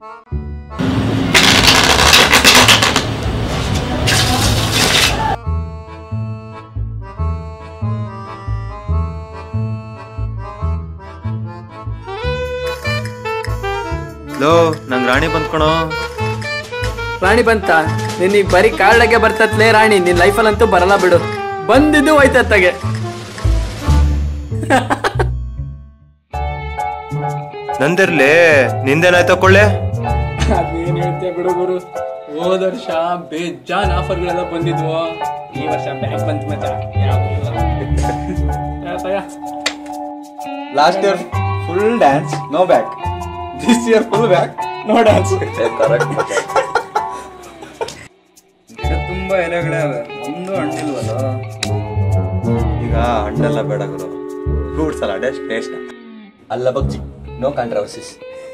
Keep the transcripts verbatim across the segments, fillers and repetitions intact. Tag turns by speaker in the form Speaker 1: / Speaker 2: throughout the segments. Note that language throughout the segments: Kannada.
Speaker 1: ಲೋ ನಂಗೆ ರಾಣಿ ಬಂದ್ಕೊಣೋ.
Speaker 2: ರಾಣಿ ಬಂತ? ನಿನಗೆ ಬರೀ ಕಾರ್ಡಾಗೆ ಬರ್ತತ್ಲೇ ರಾಣಿ, ನಿನ್ ಲೈಫಲ್ಲಂತೂ ಬರಲ್ಲ ಬಿಡು. ಬಂದಿದ್ದು ಹೋಯ್ತತ್ತಾಗೆ.
Speaker 1: ನಂದಿರ್ಲಿ, ನಿಂದೇನಾಯ್ತು ಕೊಳ್ಳೆ?
Speaker 2: ಅದೇನ್ ಹೇಳ್ತೀಯ ಬಿಡು ಗುರು. ಹೋದ ವರ್ಷ ಬೇಜಾನ್ ಆಫರ್ಗಳೆಲ್ಲ ಬಂದಿದ್ವು, ಈ ವರ್ಷ ಬ್ಯಾಕ್ ಬಂತ ಮಚ್ಚ.
Speaker 3: Last year full dance, no back. This year full back, no dance. ಗಿಡ ತುಂಬಾ ಎಲೆಗಳೇ ಅವೆ, ಒಂದು ಹಣ್ಣಿಲ್ವಲ್ಲ. ಈಗ ಹಣ್ಣೆಲ್ಲ ಬೇಡ ಗುರು, ಫ್ರೂಟ್ಸ್ ಸಲಾಡ್ ಟೇಸ್ಟ್ ಅಲ್ಲ ಬಗ್ಜಿ. No controversies.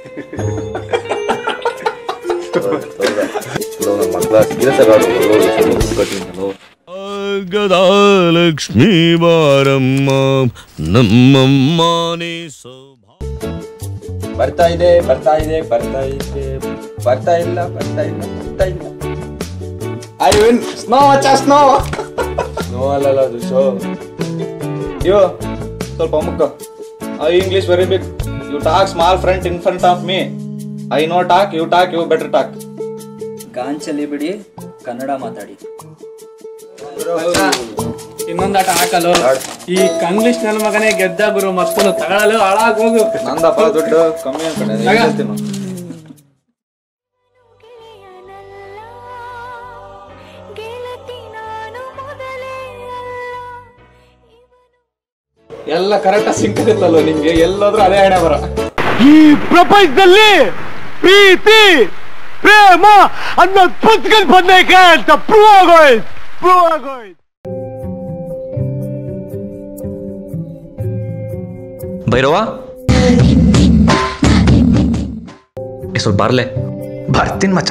Speaker 4: ಲಕ್ಷ್ಮೀ ಬಾರಮ್ಮ ನಮ್ಮಮ್ಮನೇ
Speaker 3: ಬರ್ತಾ ಇದೆ ಬರ್ತಾ ಇದೆ ಬರ್ತಾ ಇದೆ ಬರ್ತಾ ಇಲ್ಲ ಬರ್ತಾ ಇಲ್ಲ ಬರ್ತಾ ಇಲ್ಲ. I win. ಸ್ನೋ ಮಚ್ಚ, ಸ್ನೋ. ಸ್ನೋ ಅಲ್ಲಲ್ಲ ಅದು ಶೋ. ಯೋ ಸ್ವಲ್ಪ ಮುಕ್ಕ. I English very big. You talk small front in front of me. I no talk, you talk, you better talk.
Speaker 5: ಗಾಂಚಲಿ ಬಿಡಿ, ಕನ್ನಡ ಮಾತಾಡಿ.
Speaker 2: ಇನ್ನೊಂದಾಟ ಹಾಕಲು ಈ ಕಂಗ್ಲೀಷ್ ನನ್ನ ಮಗನೇ ಗೆದ್ದ ಗುರು. ಮತ್ತೊಂದು ತಗೊಳ್ಳಲು ಹಾಳಾಗ್ ಹೋಗು.
Speaker 3: ನಂದಪ್ಪ ದುಡ್ಡು ಕಮ್ಮಿ ಅನ್ಕೊಂಡೆ. ಎಲ್ಲ ಕರೆಕ್ಟ್ ಸಿಕ್ಕಿರುತ್ತಲ್ಲೋ ನಿಮ್ಗೆ, ಎಲ್ಲಾದ್ರೂ ಅದೇ ಹಣೆ ಬರ.
Speaker 4: ಈ ಪ್ರಪಂಚದಲ್ಲಿ ಪ್ರೀತಿ ಪ್ರೇಮ ಅನ್ನೋದು ಪುಸ್ತಕ ಬಂದೈಕೆ ಅಂತ ಪ್ರೂವ್ ಆಗೋಯ್ತು ಪ್ರೂವ್ ಆಗೋಯ್ತು
Speaker 6: ಭೈರವ ಸ್ವಲ್ಪ ಬರ್ಲೆ.
Speaker 7: ಬರ್ತೀನಿ ಮಚ್ಚ.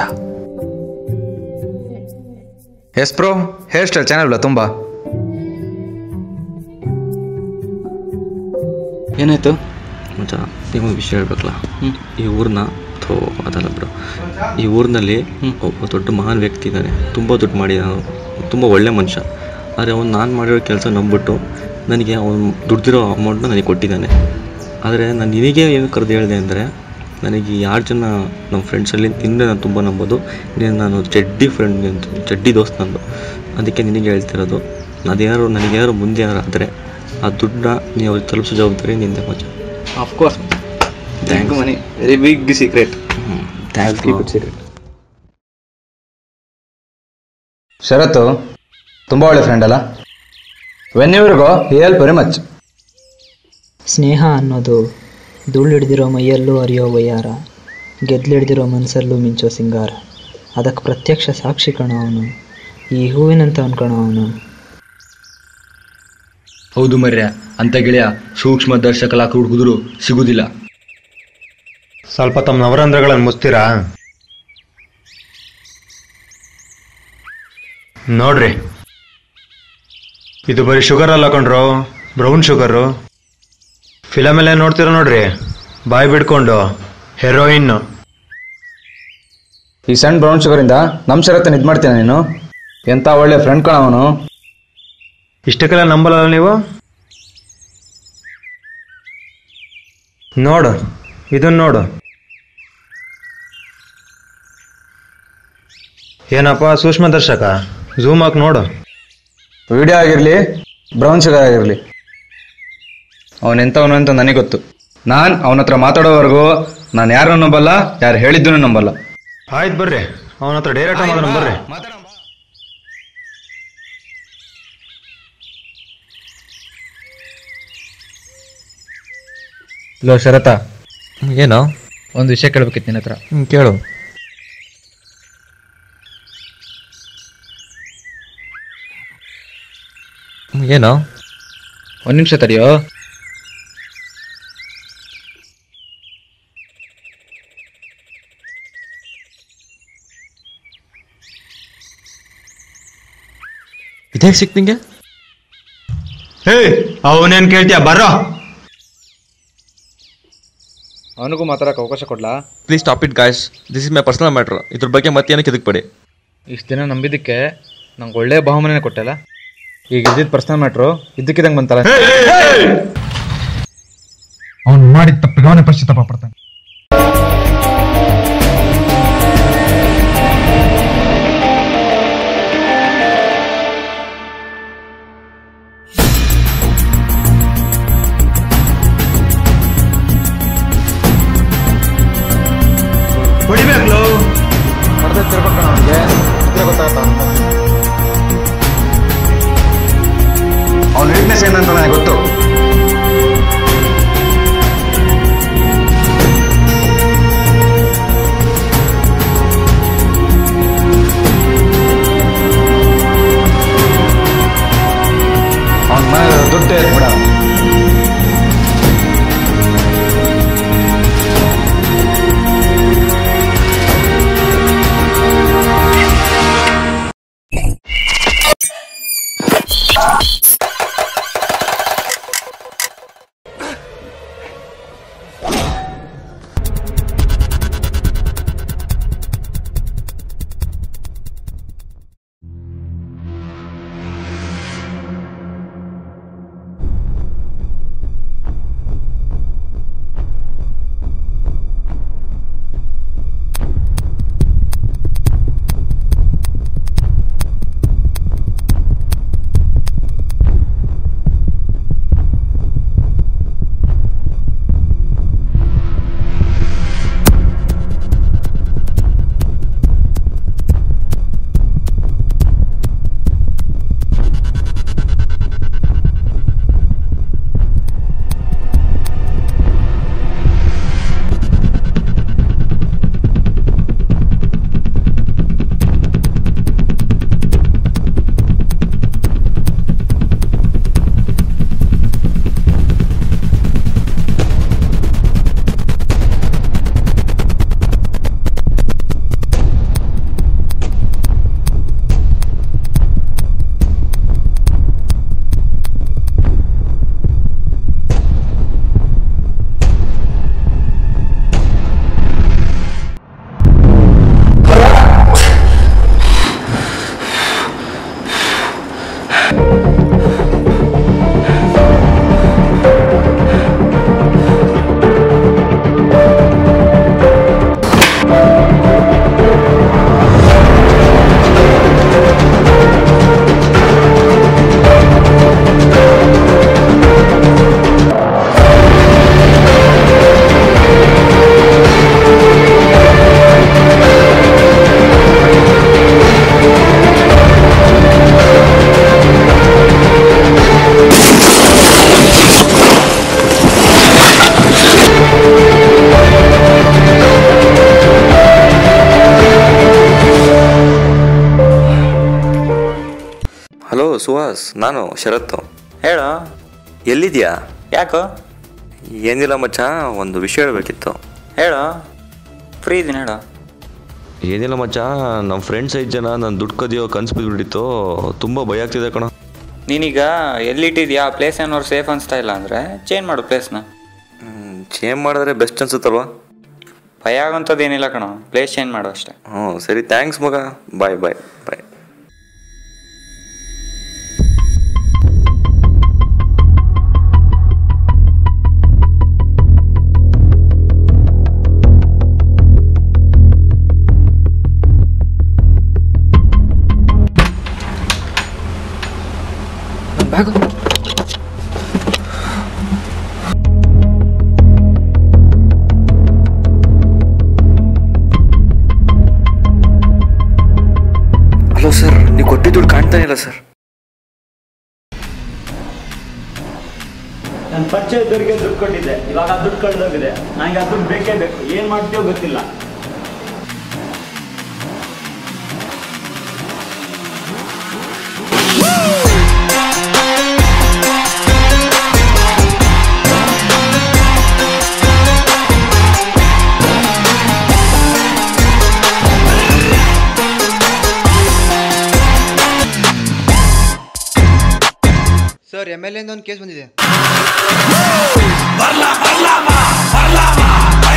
Speaker 7: ಎಸ್ ಬ್ರೋ, ಹೇರ್ ಸ್ಟೈಲ್ ಚೆನ್ನಾಗಿಲ್ಲ ತುಂಬ.
Speaker 6: ಏನಾಯ್ತು ಮಚ್ಚ? ಈಗ ಒಂದು ವಿಷಯ ಹೇಳ್ಬೇಕಲ್ಲ. ಈ ಊರನ್ನ ಥೋ ಅದಲ್ಲ ಬ್ರೋ, ಈ ಊರಿನಲ್ಲಿ ಒಬ್ಬ ದೊಡ್ಡ ಮಹಾನ್ ವ್ಯಕ್ತಿ ಇದ್ದಾನೆ. ತುಂಬ ದುಡ್ಡು ಮಾಡಿ, ತುಂಬ ಒಳ್ಳೆ ಮನುಷ್ಯ. ಆದರೆ ಅವ್ನು ನಾನು ಮಾಡಿರೋ ಕೆಲಸ ನಂಬಿಟ್ಟು ನನಗೆ ಅವನು ದುಡ್ದಿರೋ ಅಮೌಂಟ್ನ ನನಗೆ ಕೊಟ್ಟಿದ್ದಾನೆ. ಆದರೆ ನಾನು ನಿನಗೆ ಏನು ಕರೆದು ಹೇಳಿದೆ ಅಂದರೆ, ನನಗೆ ಯಾರು ಜನ ನಮ್ಮ ಫ್ರೆಂಡ್ಸಲ್ಲಿ ನಿನ್ನೆ ನಾನು ತುಂಬ ನಂಬೋದು. ನೀನು ನಾನು ಚಡ್ಡಿ ಫ್ರೆಂಡ್ ಅಂತ, ಚಡ್ಡಿ ದೋಸ್ತ್ ನಂದು. ಅದಕ್ಕೆ ನಿನಗೆ ಹೇಳ್ತಿರೋದು, ಅದೇನಾದ್ರು ನನಗೇನಾದ್ರು ಮುಂದೆ ಏನಾರು ಆದರೆ ಆ ದುಡ್ಡನ್ನ ನೀವು ಅವ್ರಿಗೆ ತಲುಪಿಸೋ ಜವಾಬ್ದಾರಿ ನಿಂದೆ ಮಚ್ಚ.
Speaker 7: ಆಫ್ಕೋರ್ಸ್. ಥ್ಯಾಂಕ್ ಯು ಮನಿ. Very big secret. ಹ್ಞೂ thanks. Keep it secret. Sharath ತುಂಬ ಒಳ್ಳೆ ಫ್ರೆಂಡ್ ಅಲ್ಲ? When ever go he help very much.
Speaker 5: ಸ್ನೇಹ ಅನ್ನೋದು ಧೂಳಿಡ್ದಿರೋ ಮೈಯಲ್ಲೂ ಅರಿಯೋ ವಯ್ಯಾರ, ಗೆದ್ಲಿಡ್ದಿರೋ ಮನಸ್ಸಲ್ಲೂ ಮಿಂಚೋ ಸಿಂಗಾರ. ಅದಕ್ಕೆ ಪ್ರತ್ಯಕ್ಷ ಸಾಕ್ಷಿ ಕಣೋ ಅವನು, ಈ ಹೂವಿನಂತ ಅನ್ಕೊಳೋ ಅವನು.
Speaker 7: ಹೌದು ಮರ್ಯ, ಅಂತ ಗೆಳೆಯ ಸೂಕ್ಷ್ಮ ದರ್ಶಕಲಾಕ ಹುಡುಗಿದ್ರು ಸಿಗುವುದಿಲ್ಲ.
Speaker 8: ಸ್ವಲ್ಪ ತಮ್ಮ ನವರಂಧ್ರಗಳನ್ನು ಮುಚ್ತೀರಾ? ನೋಡ್ರಿ, ಇದು ಬರೀ ಶುಗರ್ ಅಲ್ಲ ಕಣ್ರು, ಬ್ರೌನ್ ಶುಗರು. ಫಿಲಮೆಲ್ಲ ನೋಡ್ತೀರ ನೋಡ್ರಿ, ಬಾಯಿ ಬಿಡ್ಕೊಂಡು ಹೆರೋಯಿನ್.
Speaker 7: ಈ ಸಣ್ಣ ಬ್ರೌನ್ ಶುಗರಿಂದ ನಮ್ಮ ಶರತ್ತನ್ನು ಇದು ಮಾಡ್ತೀನ ನೀನು? ಎಂಥ ಒಳ್ಳೆ ಫ್ರೆಂಡ್ ಕಣ ಅವನು.
Speaker 8: ಇಷ್ಟಕ್ಕೆಲ್ಲ ನಂಬಲ್ಲ ನೀವು? ನೋಡು, ಇದನ್ನ ನೋಡು. ಏನಪ್ಪ ಸೂಕ್ಷ್ಮ ದರ್ಶಕ, ಝೂಮ್ ಹಾಕಿ ನೋಡು.
Speaker 7: ವಿಡಿಯೋ ಆಗಿರಲಿ, ಬ್ರೌನ್ ಶುಗರ್ ಆಗಿರಲಿ, ಅವನೆಂಥವನು ಅಂತ ನನಗೆ ಗೊತ್ತು. ನಾನು ಅವನ ಹತ್ರ ಮಾತಾಡೋವರೆಗೂ ನಾನು ಯಾರನ್ನು ನಂಬಲ್ಲ, ಯಾರು ಹೇಳಿದ್ದೂ ನಂಬಲ್ಲ.
Speaker 8: ಆಯ್ತು ಬರ್ರಿ, ಅವನ ಹತ್ರ ಡೈರೆಕ್ಟ್ ಮಾತಾಡೋಣ ಬರ್ರಿ.
Speaker 7: ಲೋ ಶರತ,
Speaker 6: ಏನೋ
Speaker 7: ಒಂದು ವಿಷಯ ಕೇಳ್ಬೇಕಿತ್ತು ನಿನ್ನ ಹತ್ರ.
Speaker 6: ಕೇಳು. ಏನೋ?
Speaker 7: ಒಂದು ನಿಮಿಷ ತಡಿಯೋ.
Speaker 6: ಇದೇ ಸಿಕ್ ನಿಂಗೆ?
Speaker 8: ಹೇ, ಅವನೇನ್ ಕೇಳ್ತೀಯ? ಬರೋ.
Speaker 7: ಅವನಿಗೂ ಮಾತಾಡೋಕೆ ಅವಕಾಶ ಕೊಡ್ಲಾ?
Speaker 6: Please stop it guys, this is my personal matter. ಇದ್ರ ಬಗ್ಗೆ ಮತ್ತೇನಕ್ಕೆ ಇದಕ್ಕೆ
Speaker 7: ಇಷ್ಟು ದಿನ ನಂಬಿದ್ದಕ್ಕೆ ನಂಗೆ ಒಳ್ಳೆ ಬಹುಮಾನನೇ ಕೊಟ್ಟಲ್ಲ. ಈಗ ಇದ್ದಿದ್ದು ಪರ್ಸನಲ್ ಮ್ಯಾಟ್ರು ಇದ್ದಕ್ಕಿದಂಗೆ ಬಂತಲ್ಲ.
Speaker 8: ಅವನು ಮಾಡಿದ ತಪ್ಪಿಗೆ ಅವನೇ ಪಶ್ಚಾತ್ತಾಪ ಪಡ್ತಾನೆ.
Speaker 7: ಹೊಡಿಬೇಕಲ್ಲ ಹೊಡೆದಿರ್ಬೇಕು ಅವನಿಗೆ ಇದ್ರೆ ಗೊತ್ತಾಗತ್ತ. ಅವನ ವೀಕ್ನೆಸ್ ಏನಂತ ನನಗೆ ಗೊತ್ತು. ಅವನ ಮನೆ ದುಡ್ಡು ಇರ್ಬಿಡ.
Speaker 6: ಹಲೋ ಸುಹಾಸ್, ನಾನು ಶರತ್ತು.
Speaker 1: ಹೇಳ,
Speaker 6: ಎಲ್ಲಿದ್ಯಾ?
Speaker 1: ಯಾಕೋ?
Speaker 6: ಏನಿಲ್ಲ ಮಚ್ಚ, ಒಂದು ವಿಷಯ ಹೇಳಬೇಕಿತ್ತು.
Speaker 1: ಹೇಳ, ಫ್ರೀ ಇದೀನಿ, ಹೇಳ.
Speaker 6: ಏನಿಲ್ಲ ಮಚ್ಚ, ನಮ್ಮ ಫ್ರೆಂಡ್ಸ್ ಐದು ಜನ ನಾನು ದುಡ್ಡು ಕದಿಯೋ ಕನ್ಸು ಬಿದ್ದುಬಿಟ್ಟಿತ್ತು. ತುಂಬ ಭಯ ಆಗ್ತಿದೆ ಕಣ.
Speaker 1: ನೀನೀಗ ಎಲ್ಲಿಟ್ಟಿದ್ಯಾ? ಪ್ಲೇಸ್ ಏನಾದ್ರು ಸೇಫ್ ಅನಿಸ್ತಾ ಇಲ್ಲ ಅಂದರೆ ಚೇಂಜ್ ಮಾಡು ಪ್ಲೇಸ್ನ.
Speaker 6: ಚೇಂಜ್ ಮಾಡಿದ್ರೆ ಬೆಸ್ಟ್ ಅನ್ಸುತ್ತಲ್ವಾ?
Speaker 1: ಭಯ ಆಗೋಂಥದ್ದು ಏನಿಲ್ಲ ಕಣ, ಪ್ಲೇಸ್ ಚೇಂಜ್ ಮಾಡು ಅಷ್ಟೇ.
Speaker 6: ಹ್ಞೂ ಸರಿ, ಥ್ಯಾಂಕ್ಸ್ ಮಗ. Bye bye bye.
Speaker 2: Bag
Speaker 6: hello sir, ನೀವು ಕೊಟ್ಟಿದ್ದು ದುಡ್ಡು ಕಾಣ್ತಾನೆ ಇಲ್ಲ ಸರ್.
Speaker 9: ನನ್ನ ಪರಿಚಯದವರಿಗೆ ದುಡ್ಡು ಕೊಟ್ಟಿದ್ದೆ, ಇವಾಗ ಆ ದುಡ್ಡು ಕಳೆದೋಗಿದೆ. ನನಗೆ ಆ ದುಡ್ಡು ಬೇಕೇ ಬೇಕು. ಏನು ಮಾಡ್ತೀವೋ ಗೊತ್ತಿಲ್ಲ.
Speaker 10: ಸರ್, ಎಮ್ ಎಲ್ ಎ ಒಂದು ಕೇಸ್ ಬಂದಿದೆ.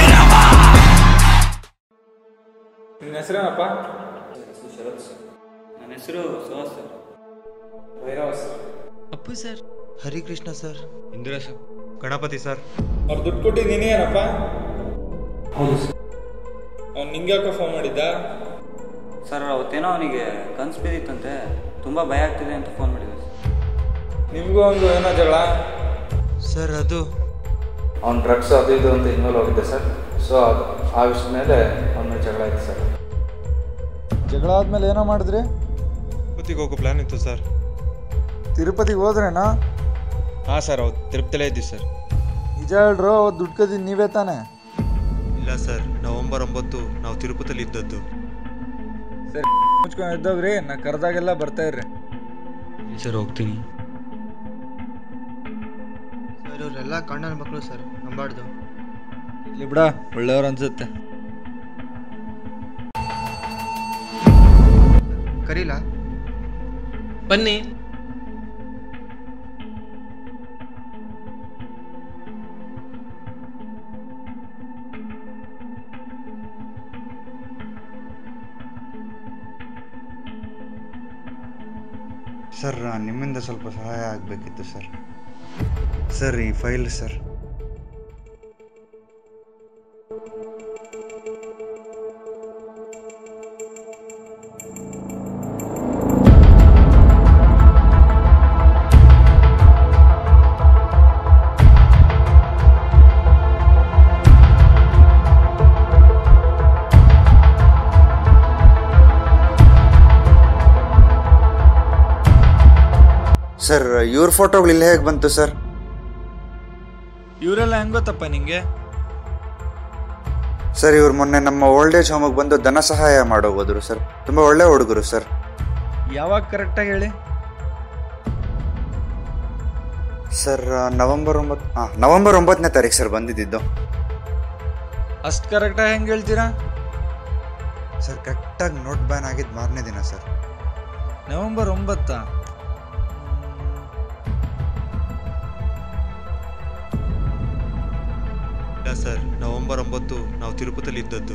Speaker 3: ಹೆಸರೇನಪ್ಪ?
Speaker 1: ಶರತ್ ಸರ್. ನನ್ನ ಹೆಸರು Suhas sir.
Speaker 3: Bhairava sir.
Speaker 10: Appu sir.
Speaker 8: Harikrishna sir.
Speaker 6: Indira sir.
Speaker 8: Ganapati sir.
Speaker 3: ಅವ್ರು ದುಡ್ಡು ಕೊಟ್ಟಿದ್ದು ನೀನೇನಪ್ಪ?
Speaker 1: ಹೌದು ಸರ್.
Speaker 3: ಅವ್ನು ನಿಂಗೆ ಯಾಕೋ ಫೋನ್ ಮಾಡಿದ್ದ?
Speaker 1: ಸರ್ ಅವತ್ತೇನೋ ಅವನಿಗೆ ಕನ್ಸು ಬಿದ್ದಿತ್ತಂತೆ, ತುಂಬ ಭಯ ಆಗ್ತಿದೆ ಅಂತ ಫೋನ್ ಮಾಡಿದ್ದೆ ಸರ್.
Speaker 3: ನಿಮಗೂ ಒಂದು ಏನೋ ಜಗಳ?
Speaker 8: ಸರ್ ಅದು
Speaker 3: ಅವ್ನು ಡ್ರಗ್ಸ್ ಅದು ಇದು ಅಂತ ಇನ್ವಾಲ್ವ್ ಹೋಗಿದ್ದೆ ಸರ್. ಸೊ ಅದು ಆ ವಿಷಯದ ಮೇಲೆ ಅವನ ಜಗಳ ಆಯ್ತು ಸರ್.
Speaker 11: ಜಗಳ ಆದ್ಮೇಲೆ ಏನೋ ಮಾಡಿದ್ರಿ?
Speaker 8: ತಿರುಪತಿಗೆ ಹೋಗೋ ಪ್ಲಾನ್ ಇತ್ತು ಸರ್.
Speaker 11: ತಿರುಪತಿಗೆ ಹೋದ್ರೇನಾ?
Speaker 8: ಹಾಂ ಸರ್, ಹೌದು, ತಿರುಪತಿಲೇ ಇದ್ದೀವಿ ಸರ್.
Speaker 11: ನಿಜ ಹೇಳ್ರು, ಅವತ್ತು ದುಡ್ಡು ಕದಿದ್ದು ನೀವೇ ತಾನೆ?
Speaker 8: ಇಲ್ಲ ಸರ್, ನವಂಬರ್ ಒಂಬತ್ತು ನಾವು ತಿರುಪತಿಲಿ ಇದ್ದದ್ದು.
Speaker 11: ಸರಿ, ಮುಚ್ಕೊಂಡು ಎದ್ದೋಗ್ರಿ, ನಾ ಕರೆದಾಗೆಲ್ಲ ಬರ್ತಾ ಇರ್ರಿ.
Speaker 6: ಸರ್ ಹೋಗ್ತೀನಿ
Speaker 8: ಸರ್. ಇವರೆಲ್ಲ ಕಣ್ಣನ ಮಕ್ಕಳು ಸರ್, ನಂಬಾರ್ದು.
Speaker 11: ಇಲ್ಲಿ ಬಿಡ, ಒಳ್ಳೆಯವ್ರು ಅನ್ಸುತ್ತೆ.
Speaker 8: ಕರೀಲಾ?
Speaker 10: ಬನ್ನಿ.
Speaker 12: ಸರ್, ನಿಮ್ಮಿಂದ ಸ್ವಲ್ಪ ಸಹಾಯ ಆಗಬೇಕಿತ್ತು ಸರ್. ಸರ್, ಈ ಫೈಲ್ ಸರ್. ಸರ್, ಇವ್ರ ಫೋಟೋಗಳು ಇಲ್ಲಿ ಹೇಗೆ ಬಂತು ಸರ್?
Speaker 11: ಇವರೆಲ್ಲ ಹೆಂಗ್ ಗೊತ್ತಪ್ಪ ನಿಂಗೆ?
Speaker 12: ಸರ್, ಇವ್ರು ಮೊನ್ನೆ ನಮ್ಮ ಓಲ್ಡ್ ಏಜ್ ಹೋಮಿಗೆ ಬಂದು ಧನ ಸಹಾಯ ಮಾಡೋಗೋದ್ರು ಸರ್. ತುಂಬ ಒಳ್ಳೆ ಹುಡುಗರು ಸರ್.
Speaker 11: ಯಾವಾಗ ಕರೆಕ್ಟಾಗಿ ಹೇಳಿ?
Speaker 12: ಸರ್, ನವಂಬರ್ ಒಂಬತ್ತು ಹಾಂ ನವಂಬರ್ ಒಂಬತ್ತನೇ ತಾರೀಕು ಸರ್ ಬಂದಿದ್ದು.
Speaker 11: ಅಷ್ಟು ಕರೆಕ್ಟಾಗಿ ಹೆಂಗೆ ಹೇಳ್ತೀರಾ?
Speaker 12: ಸರ್, ಕರೆಕ್ಟಾಗಿ ನೋಟ್ ಬ್ಯಾನ್ ಆಗಿದ್ದು ಮಾರನೇ ದಿನ ಸರ್.
Speaker 11: ನವಂಬರ್ ಒಂಬತ್ತಾ?
Speaker 8: ಇಲ್ಲ ಸರ್, ನವಂಬರ್ ಒಂಬತ್ತು ನಾವು ತಿರುಪತಿಲಿ ಇದ್ದದ್ದು.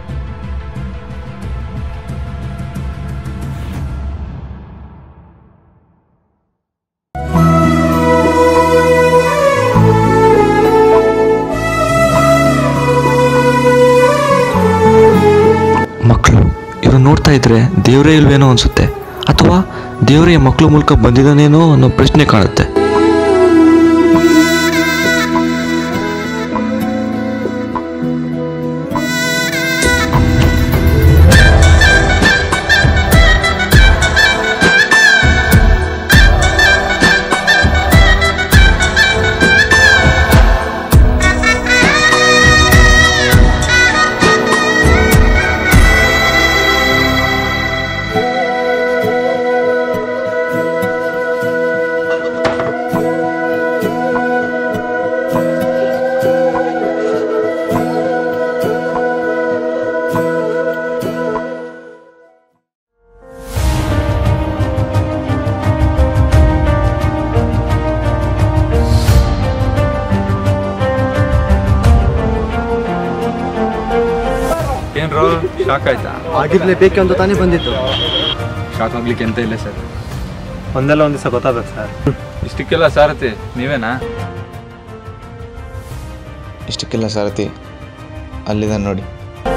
Speaker 6: ಮಕ್ಕಳು ಇವ್ರು ನೋಡ್ತಾ ಇದ್ರೆ ದೇವರೇ ಇಲ್ವೇನೋ ಅನ್ಸುತ್ತೆ, ಅಥವಾ ದೇವರೇ ಮಕ್ಕಳ ಮೂಲಕ ಬಂದಿದ್ದಾನೇನೋ ಅನ್ನೋ ಪ್ರಶ್ನೆ ಕಾಣುತ್ತೆ.
Speaker 3: ಏನ್ರೋ ಶಾಕ್ ಆಯ್ತಾ?
Speaker 2: ಆಗಿರ್ಲೇಬೇಕು ಅಂತ ತಾನೇ ಬಂದಿತ್ತು.
Speaker 3: ಶಾಕ್ ಆಗ್ಲಿಕ್ಕೆ ಎಂತ ಇಲ್ಲ ಸರ್.
Speaker 8: ಒಂದೆಲ್ಲ ಒಂದು ದಿವಸ ಗೊತ್ತಾಗಬೇಕು ಸರ್.
Speaker 3: ಇಷ್ಟಕ್ಕೆಲ್ಲ ಸಾರಥಿ ನೀವೇನಾ?
Speaker 13: ಇಷ್ಟಕ್ಕೆಲ್ಲ ಸಾರಥಿ ಅಲ್ಲಿದ ನೋಡಿ.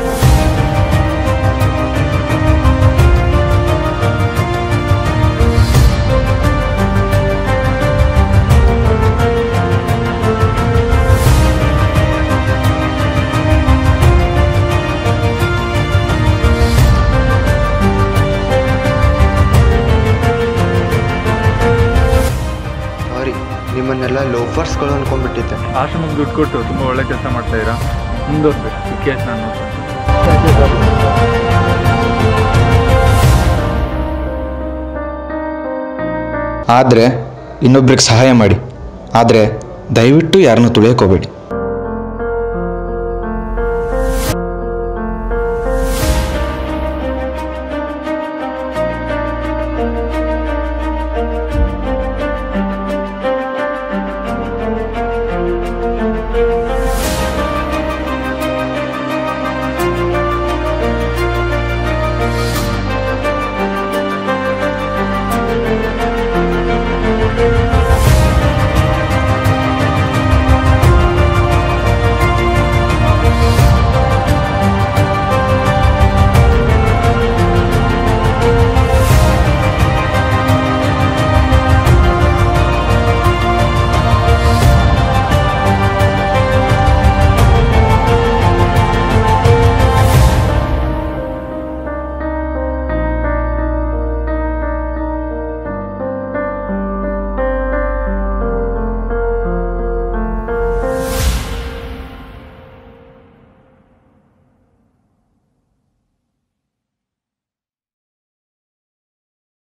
Speaker 14: ನಿಮ್ಮನ್ನೆಲ್ಲ ಲೋಫರ್ಸ್ಗಳು ಅನ್ಕೊಂಡ್ಬಿಟ್ಟಿದ್ದೆ.
Speaker 3: ಆಶ್ರಮಕ್ಕೆ ದುಡ್ಡು ಕೊಟ್ಟು ತುಂಬ ಒಳ್ಳೆ ಕೆಲಸ ಮಾಡ್ತಾ ಇದ್ದೀರಾ, ಮುಂದುವರ್ಬೇಕು. ಈ ಕೇಸ್ ನಾನು
Speaker 13: ಆದರೆ ಇನ್ನೊಬ್ರಿಗೆ ಸಹಾಯ ಮಾಡಿ, ಆದರೆ ದಯವಿಟ್ಟು ಯಾರನ್ನೂ ತುಳಿಯೋಕೋಬೇಡಿ.